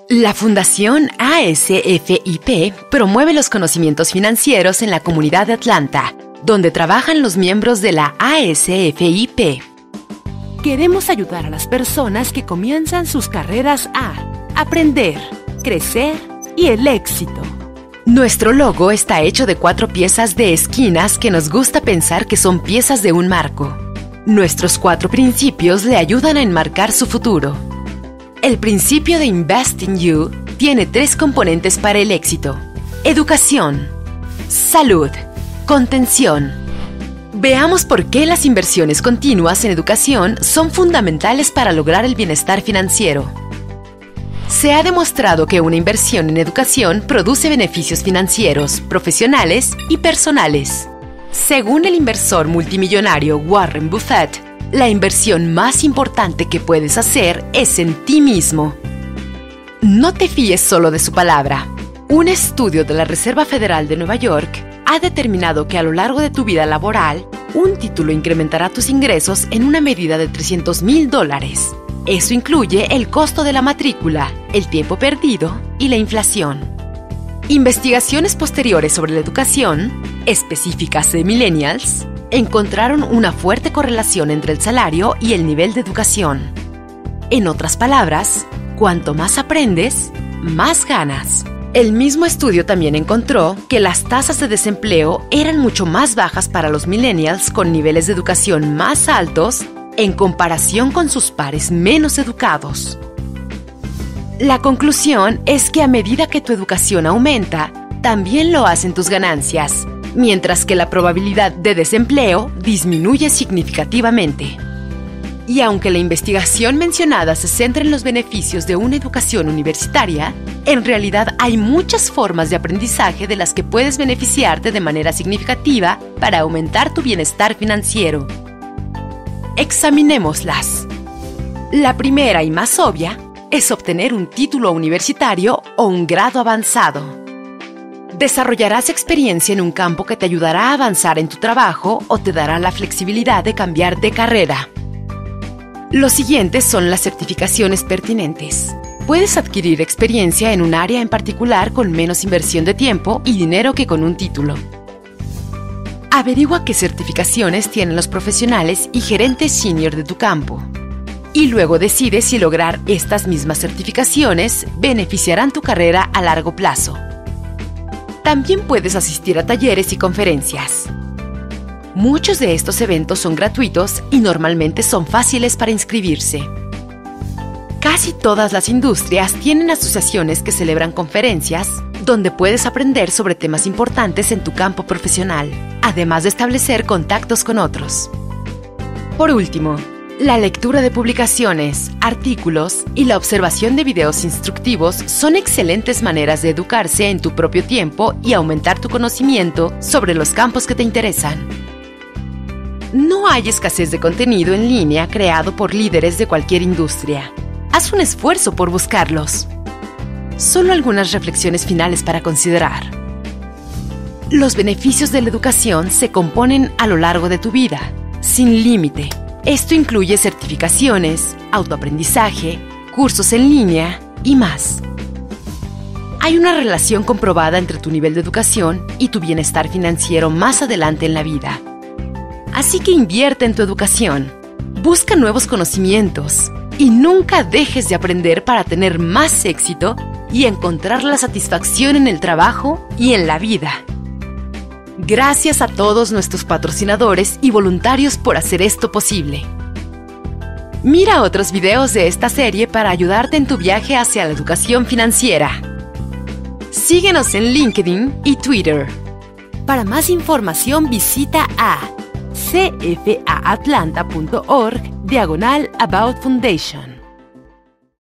La Fundación ASFIP promueve los conocimientos financieros en la comunidad de Atlanta, donde trabajan los miembros de la ASFIP. Queremos ayudar a las personas que comienzan sus carreras a aprender, crecer y el éxito. Nuestro logo está hecho de 4 piezas de esquinas que nos gusta pensar que son piezas de un marco. Nuestros 4 principios le ayudan a enmarcar su futuro. El principio de Invest in You tiene 3 componentes para el éxito: educación, salud, contención. Veamos por qué las inversiones continuas en educación son fundamentales para lograr el bienestar financiero. Se ha demostrado que una inversión en educación produce beneficios financieros, profesionales y personales. Según el inversor multimillonario Warren Buffett, la inversión más importante que puedes hacer es en ti mismo. No te fíes solo de su palabra. Un estudio de la Reserva Federal de Nueva York ha determinado que a lo largo de tu vida laboral, un título incrementará tus ingresos en una medida de $300,000. Eso incluye el costo de la matrícula, el tiempo perdido y la inflación. Investigaciones posteriores sobre la educación, específicas de millennials, encontraron una fuerte correlación entre el salario y el nivel de educación. En otras palabras, cuanto más aprendes, más ganas. El mismo estudio también encontró que las tasas de desempleo eran mucho más bajas para los millennials con niveles de educación más altos en comparación con sus pares menos educados. La conclusión es que a medida que tu educación aumenta, también lo hacen tus ganancias, mientras que la probabilidad de desempleo disminuye significativamente. Y aunque la investigación mencionada se centra en los beneficios de una educación universitaria, en realidad hay muchas formas de aprendizaje de las que puedes beneficiarte de manera significativa para aumentar tu bienestar financiero. Examinémoslas. La primera y más obvia es obtener un título universitario o un grado avanzado. Desarrollarás experiencia en un campo que te ayudará a avanzar en tu trabajo o te dará la flexibilidad de cambiar de carrera. Los siguientes son las certificaciones pertinentes. Puedes adquirir experiencia en un área en particular con menos inversión de tiempo y dinero que con un título. Averigua qué certificaciones tienen los profesionales y gerentes senior de tu campo. Y luego decide si lograr estas mismas certificaciones beneficiarán tu carrera a largo plazo. También puedes asistir a talleres y conferencias. Muchos de estos eventos son gratuitos y normalmente son fáciles para inscribirse. Casi todas las industrias tienen asociaciones que celebran conferencias donde puedes aprender sobre temas importantes en tu campo profesional, además de establecer contactos con otros. Por último, la lectura de publicaciones, artículos y la observación de videos instructivos son excelentes maneras de educarse en tu propio tiempo y aumentar tu conocimiento sobre los campos que te interesan. No hay escasez de contenido en línea creado por líderes de cualquier industria. Haz un esfuerzo por buscarlos. Solo algunas reflexiones finales para considerar. Los beneficios de la educación se componen a lo largo de tu vida, sin límite. Esto incluye certificaciones, autoaprendizaje, cursos en línea y más. Hay una relación comprobada entre tu nivel de educación y tu bienestar financiero más adelante en la vida. Así que invierte en tu educación, busca nuevos conocimientos y nunca dejes de aprender para tener más éxito y encontrar la satisfacción en el trabajo y en la vida. Gracias a todos nuestros patrocinadores y voluntarios por hacer esto posible. Mira otros videos de esta serie para ayudarte en tu viaje hacia la educación financiera. Síguenos en LinkedIn y Twitter. Para más información visita a cfaatlanta.org/About Foundation.